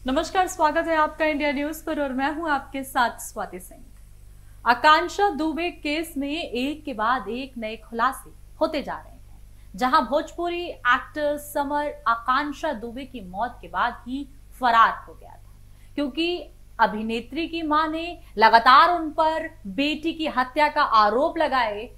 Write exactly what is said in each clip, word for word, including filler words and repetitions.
नमस्कार, स्वागत है आपका इंडिया न्यूज पर और मैं हूं आपके साथ स्वाति सिंह। आकांक्षा दुबे केस में एक के बाद एक नए खुलासे होते जा रहे हैं, जहां भोजपुरी एक्टर समर आकांक्षा दुबे की मौत के बाद ही फरार हो गया था, क्योंकि अभिनेत्री की मां ने लगातार उन पर बेटी की हत्या का आरोप लगाए।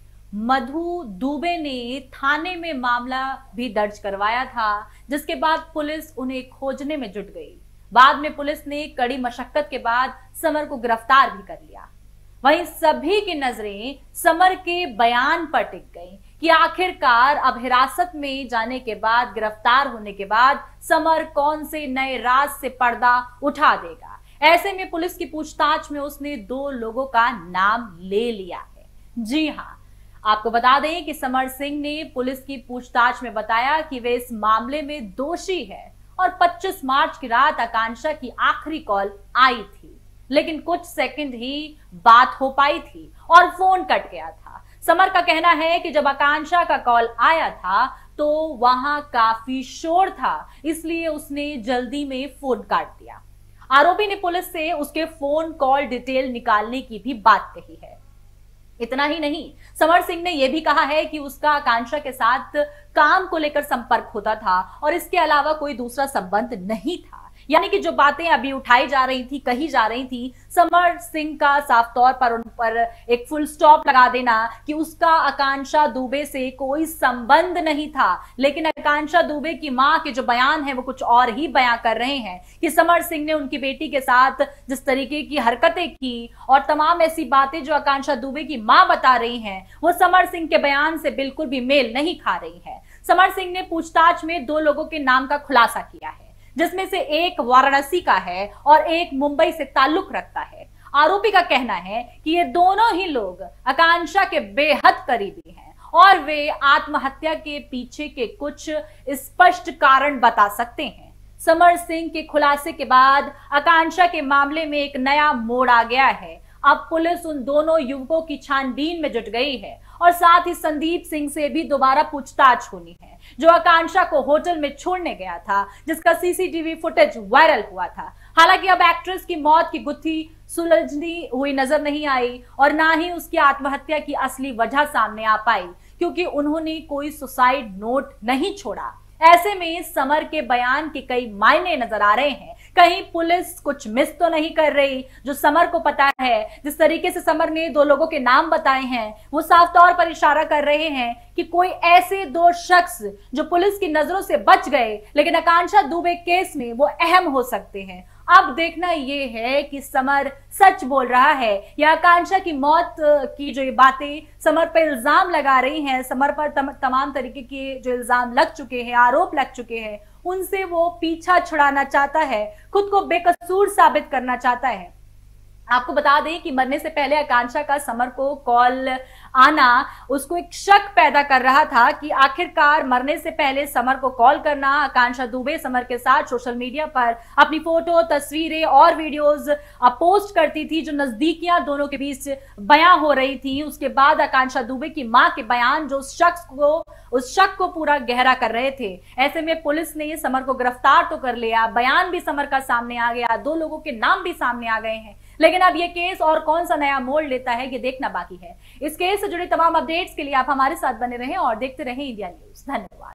मधु दुबे ने थाने में मामला भी दर्ज करवाया था, जिसके बाद पुलिस उन्हें खोजने में जुट गई। बाद में पुलिस ने कड़ी मशक्कत के बाद समर को गिरफ्तार भी कर लिया। वहीं सभी की नजरें समर के बयान पर टिक गई कि आखिरकार अब हिरासत में जाने के बाद, गिरफ्तार होने के बाद समर कौन से नए राज से पर्दा उठा देगा। ऐसे में पुलिस की पूछताछ में उसने दो लोगों का नाम ले लिया है। जी हाँ, आपको बता दें कि समर सिंह ने पुलिस की पूछताछ में बताया कि वे इस मामले में दोषी है और पच्चीस मार्च की रात आकांक्षा की आखिरी कॉल आई थी, लेकिन कुछ सेकंड ही बात हो पाई थी और फोन कट गया था। समर का कहना है कि जब आकांक्षा का कॉल आया था तो वहां काफी शोर था, इसलिए उसने जल्दी में फोन काट दिया। आरोपी ने पुलिस से उसके फोन कॉल डिटेल निकालने की भी बात कही है। इतना ही नहीं, समर सिंह ने यह भी कहा है कि उसका आकांक्षा के साथ काम को लेकर संपर्क होता था और इसके अलावा कोई दूसरा संबंध नहीं था। यानी कि जो बातें अभी उठाई जा रही थी, कही जा रही थी, समर सिंह का साफ तौर पर उन पर एक फुल स्टॉप लगा देना कि उसका आकांक्षा दुबे से कोई संबंध नहीं था। लेकिन आकांक्षा दुबे की मां के जो बयान है वो कुछ और ही बयां कर रहे हैं कि समर सिंह ने उनकी बेटी के साथ जिस तरीके की हरकतें की और तमाम ऐसी बातें जो आकांक्षा दुबे की मां बता रही हैं, वो समर सिंह के बयान से बिल्कुल भी मेल नहीं खा रही है। समर सिंह ने पूछताछ में दो लोगों के नाम का खुलासा किया है, जिसमें से एक वाराणसी का है और एक मुंबई से ताल्लुक रखता है। आरोपी का कहना है कि ये दोनों ही लोग आकांक्षा के बेहद करीबी हैं और वे आत्महत्या के पीछे के कुछ स्पष्ट कारण बता सकते हैं। समर सिंह के खुलासे के बाद आकांक्षा के मामले में एक नया मोड़ आ गया है। अब पुलिस उन दोनों युवकों की छानबीन में जुट गई है और साथ ही संदीप सिंह से भी दोबारा पूछताछ होनी है, जो आकांक्षा को होटल में छोड़ने गया था, जिसका सीसीटीवी फुटेज वायरल हुआ था। हालांकि अब एक्ट्रेस की मौत की गुत्थी सुलझती हुई नजर नहीं आई और ना ही उसकी आत्महत्या की असली वजह सामने आ पाई, क्योंकि उन्होंने कोई सुसाइड नोट नहीं छोड़ा। ऐसे में समर के बयान के कई मायने नजर आ रहे हैं। कहीं पुलिस कुछ मिस तो नहीं कर रही। जो समर को पता है, जिस तरीके से समर ने दो लोगों के नाम बताए हैं, वो साफ तौर पर इशारा कर रहे हैं कि कोई ऐसे दो शख्स जो पुलिस की नजरों से बच गए, लेकिन आकांक्षा दुबे केस में वो अहम हो सकते हैं। अब देखना ये है कि समर सच बोल रहा है या आकांक्षा की मौत की जो ये बातें समर पर इल्जाम लगा रही हैं, समर पर तम, तमाम तरीके के जो इल्जाम लग चुके हैं, आरोप लग चुके हैं, उनसे वो पीछा छुड़ाना चाहता है, खुद को बेकसूर साबित करना चाहता है। आपको बता दें कि मरने से पहले आकांक्षा का समर को कॉल आना उसको एक शक पैदा कर रहा था कि आखिरकार मरने से पहले समर को कॉल करना। आकांक्षा दुबे समर के साथ सोशल मीडिया पर अपनी फोटो, तस्वीरें और वीडियोस पोस्ट करती थी, जो नजदीकियां दोनों के बीच बयां हो रही थी। उसके बाद आकांक्षा दुबे की मां के बयान जो उस शख्स को उस शक को पूरा गहरा कर रहे थे। ऐसे में पुलिस ने समर को गिरफ्तार तो कर लिया, बयान भी समर का सामने आ गया, दो लोगों के नाम भी सामने आ गए हैं, लेकिन अब ये केस और कौन सा नया मोड़ लेता है ये देखना बाकी है। इस केस से जुड़े तमाम अपडेट्स के लिए आप हमारे साथ बने रहें और देखते रहें इंडिया न्यूज। धन्यवाद।